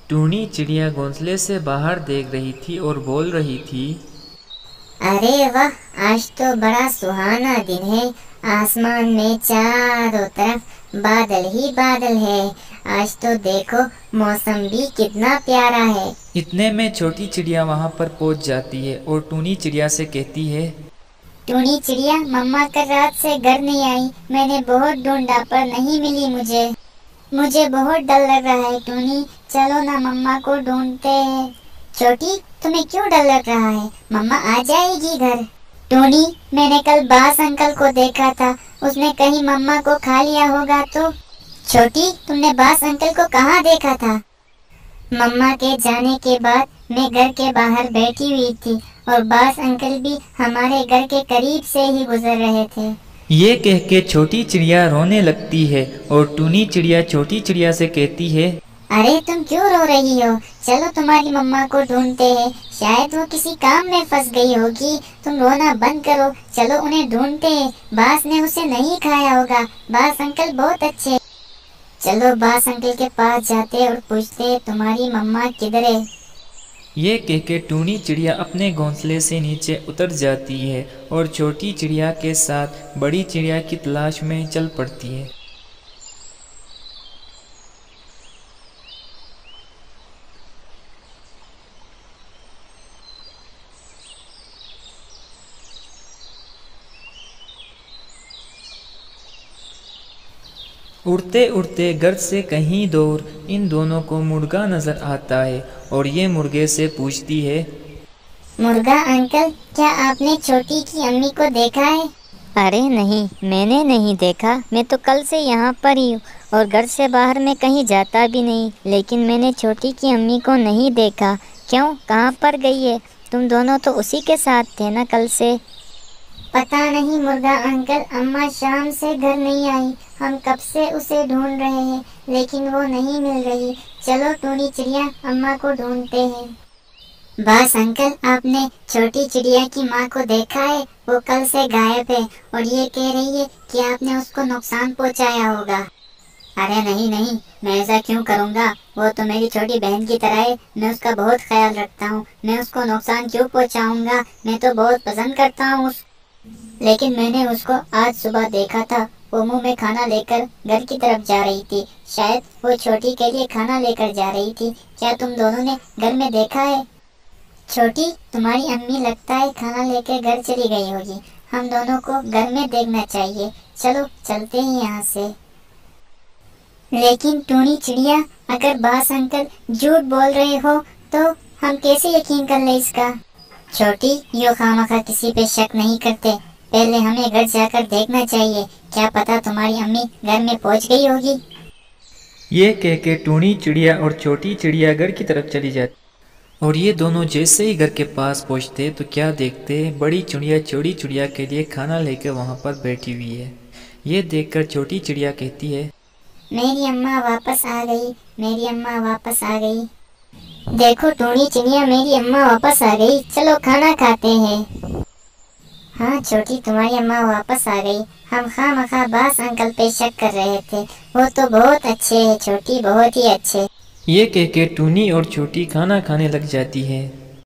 टूनी चिड़िया घोंसले से बाहर देख रही थी और बोल रही थी, अरे वाह, आज तो बड़ा सुहाना दिन है। आसमान में चारों तरफ बादल ही बादल है। आज तो देखो मौसम भी कितना प्यारा है। इतने में छोटी चिड़िया वहाँ पर पहुँच जाती है और टूनी चिड़िया से कहती है, टूनी चिड़िया, मम्मा कल रात से घर नहीं आई। मैंने बहुत ढूंढा पर नहीं मिली मुझे बहुत डर लग रहा है। टूनी, चलो ना मम्मा को ढूंढते हैं। छोटी, तुम्हें क्यों डर लग रहा है? मम्मा आ जाएगी घर। टूनी, मैंने कल बास अंकल को देखा था। उसने कहीं मम्मा को खा लिया होगा तो। छोटी, तुमने बास अंकल को कहाँ देखा था? मम्मा के जाने के बाद मैं घर के बाहर बैठी हुई थी और बास अंकल भी हमारे घर के करीब से ही गुजर रहे थे। ये कह के छोटी चिड़िया रोने लगती है और टूनी चिड़िया छोटी चिड़िया से कहती है, अरे तुम क्यों रो रही हो? चलो तुम्हारी मम्मा को ढूंढते हैं। शायद वो किसी काम में फंस गई होगी। तुम रोना बंद करो, चलो उन्हें ढूंढते हैं। बास ने उसे नहीं खाया होगा। बास अंकल बहुत अच्छे। चलो बास अंकल के पास जाते और पूछते तुम्हारी मम्मा किधर है। ये कह के टूनी चिड़िया अपने घोंसले से नीचे उतर जाती है और छोटी चिड़िया के साथ बड़ी चिड़िया की तलाश में चल पड़ती है। उड़ते उड़ते घर से कहीं दूर इन दोनों को मुर्गा नजर आता है और ये मुर्गे से पूछती है, मुर्गा अंकल, क्या आपने छोटी की अम्मी को देखा है? अरे नहीं, मैंने नहीं देखा। मैं तो कल से यहाँ पर ही हूँ और घर से बाहर मैं कहीं जाता भी नहीं। लेकिन मैंने छोटी की अम्मी को नहीं देखा। क्यों, कहाँ पर गई है? तुम दोनों तो उसी के साथ थे ना कल से। पता नहीं मुर्गा अंकल, अम्मा शाम से घर नहीं आई। हम कब से उसे ढूंढ रहे हैं लेकिन वो नहीं मिल रही। चलो टूनी चिड़िया, अम्मा को ढूंढते हैं। बस अंकल, आपने छोटी चिड़िया की माँ को देखा है? वो कल से गायब है और ये कह रही है कि आपने उसको नुकसान पहुँचाया होगा। अरे नहीं नहीं, मैं ऐसा क्यों करूँगा? वो तो मेरी छोटी बहन की तरह है। मैं उसका बहुत ख्याल रखता हूँ। मैं उसको नुकसान क्यों पहुँचाऊँगा? मैं तो बहुत पसंद करता हूँ लेकिन मैंने उसको आज सुबह देखा था। वो मुंह में खाना लेकर घर की तरफ जा रही थी। शायद वो छोटी के लिए खाना लेकर जा रही थी। क्या तुम दोनों ने घर में देखा है? छोटी, तुम्हारी अम्मी लगता है खाना लेकर घर चली गई होगी। हम दोनों को घर में देखना चाहिए। चलो चलते हैं यहाँ से। लेकिन टूनी चिड़िया, अगर बास अंकल झूठ बोल रहे हो तो हम कैसे यकीन कर ले इसका? छोटी, यो खामखा किसी पे शक नहीं करते। पहले हमें घर जाकर देखना चाहिए। क्या पता तुम्हारी अम्मी घर में पहुंच गई होगी। ये कह के टूनी चिड़िया और छोटी चिड़िया घर की तरफ चली जाती और ये दोनों जैसे ही घर के पास पहुँचते तो क्या देखते, बड़ी चिड़िया छोटी चिड़िया के लिए खाना लेकर वहाँ पर बैठी हुई है। ये देखकर छोटी चिड़िया कहती है, मेरी अम्मा वापस आ गई। मेरी अम्मा वापस आ गई। देखो टूनी चिड़िया, मेरी अम्मा वापस आ गई। चलो खाना खाते हैं। हाँ छोटी, तुम्हारी अम्मा वापस आ गई। हम खामखा बास अंकल पे शक कर रहे थे। वो तो बहुत अच्छे हैं छोटी, बहुत ही अच्छे। ये कह के टूनी और छोटी खाना खाने लग जाती है।